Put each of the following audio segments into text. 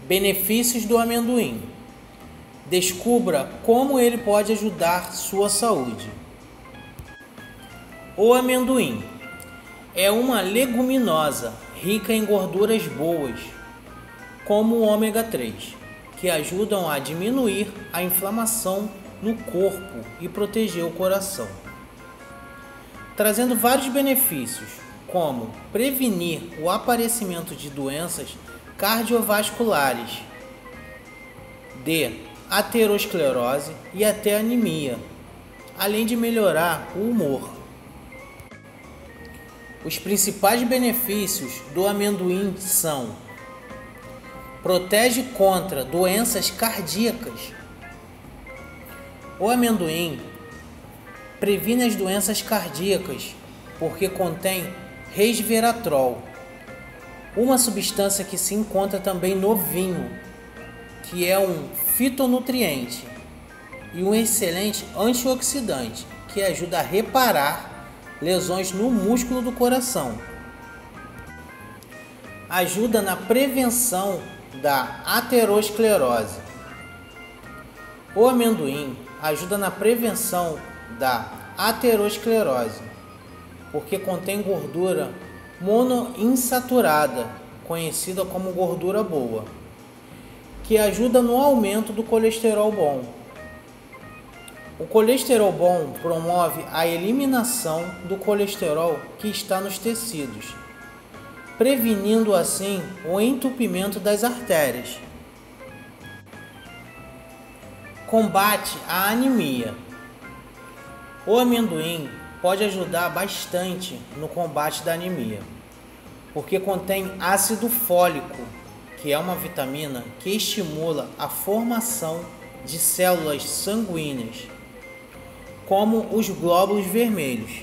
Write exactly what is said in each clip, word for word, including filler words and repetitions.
Benefícios do amendoim. Descubra como ele pode ajudar sua saúde. O amendoim é uma leguminosa rica em gorduras boas, como o ômega três, que ajudam a diminuir a inflamação no corpo e proteger o coração, trazendo vários benefícios, como prevenir o aparecimento de doenças cardiovasculares, de aterosclerose e até anemia, além de melhorar o humor. Os principais benefícios do amendoim são: protege contra doenças cardíacas. O amendoim previne as doenças cardíacas porque contém resveratrol, uma substância que se encontra também no vinho, que é um fitonutriente e um excelente antioxidante que ajuda a reparar lesões no músculo do coração. Ajuda na prevenção da aterosclerose. O amendoim ajuda na prevenção da aterosclerose, porque contém gordura monoinsaturada, conhecida como gordura boa, que ajuda no aumento do colesterol bom. O colesterol bom promove a eliminação do colesterol que está nos tecidos, prevenindo assim o entupimento das artérias. Combate a anemia. O amendoim pode ajudar bastante no combate da anemia, porque contém ácido fólico, que é uma vitamina que estimula a formação de células sanguíneas, como os glóbulos vermelhos.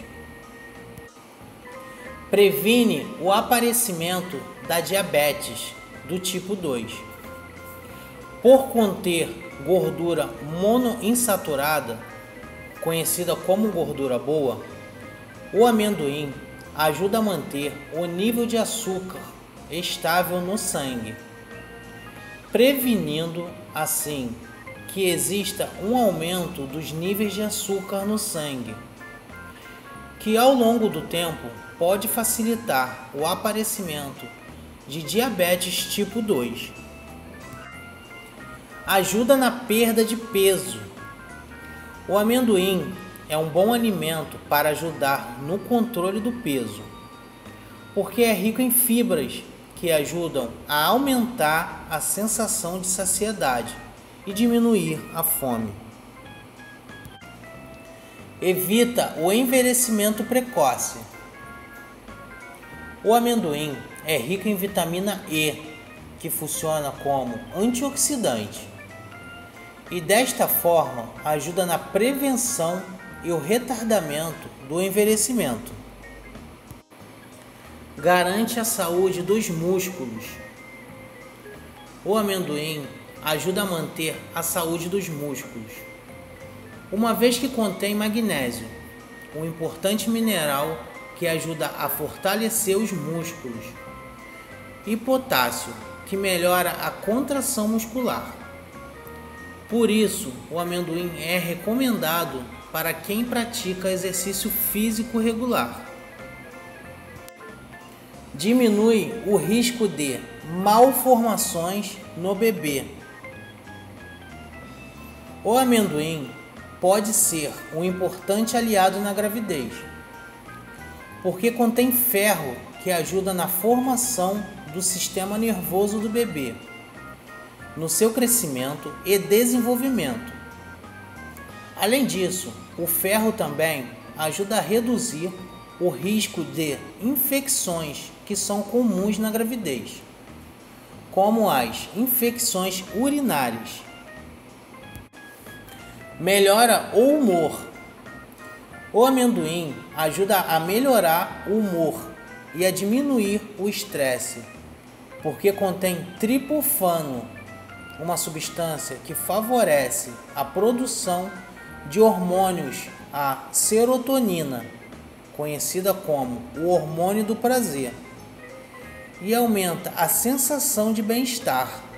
Previne o aparecimento da diabetes do tipo dois. Por conter gordura monoinsaturada, conhecida como gordura boa, o amendoim ajuda a manter o nível de açúcar estável no sangue, prevenindo assim que exista um aumento dos níveis de açúcar no sangue, que ao longo do tempo pode facilitar o aparecimento de diabetes tipo dois. Ajuda na perda de peso. O amendoim é um bom alimento para ajudar no controle do peso, porque é rico em fibras que ajudam a aumentar a sensação de saciedade e diminuir a fome. Evita o envelhecimento precoce. O amendoim é rico em vitamina E, que funciona como antioxidante, e desta forma ajuda na prevenção e o retardamento do envelhecimento. Garante a saúde dos músculos. O amendoim ajuda a manter a saúde dos músculos, uma vez que contém magnésio, um importante mineral que ajuda a fortalecer os músculos, e potássio, que melhora a contração muscular. Por isso, o amendoim é recomendado para quem pratica exercício físico regular. Diminui o risco de malformações no bebê. O amendoim pode ser um importante aliado na gravidez, porque contém ferro que ajuda na formação do sistema nervoso do bebê, no seu crescimento e desenvolvimento. Além disso, o ferro também ajuda a reduzir o risco de infecções que são comuns na gravidez, como as infecções urinárias. Melhora o humor. O amendoim ajuda a melhorar o humor e a diminuir o estresse, porque contém triptofano, uma substância que favorece a produção de hormônios, a serotonina, conhecida como o hormônio do prazer, e aumenta a sensação de bem-estar.